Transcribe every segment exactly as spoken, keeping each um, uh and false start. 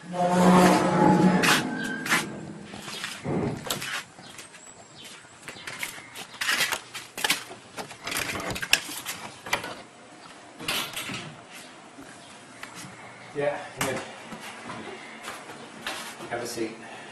Yeah, good. Have a seat.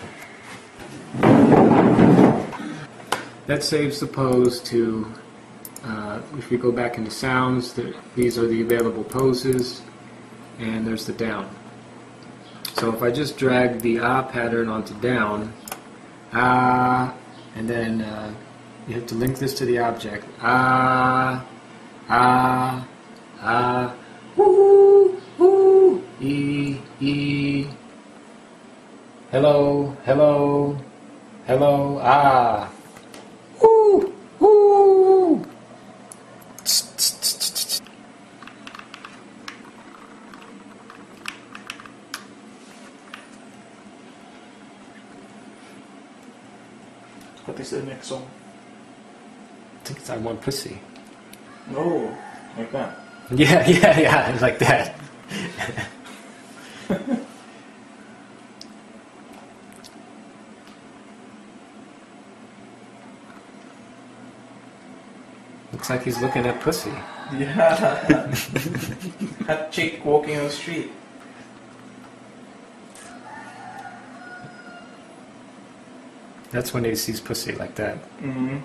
That saves the pose to, uh, if we go back into sounds, that these are the available poses, and there's the down. So if I just drag the ah pattern onto down, ah, and then uh, you have to link this to the object, ah, ah, ah, woo, woo, e, e, hello, hello, hello, ah. Woo! Woo! What is the next song? I think it's I Want Pussy. Oh, like that. Yeah, yeah, yeah, like that. Looks like he's looking at pussy. Yeah. That chick walking on the street. That's when he sees pussy like that. Mm-hmm.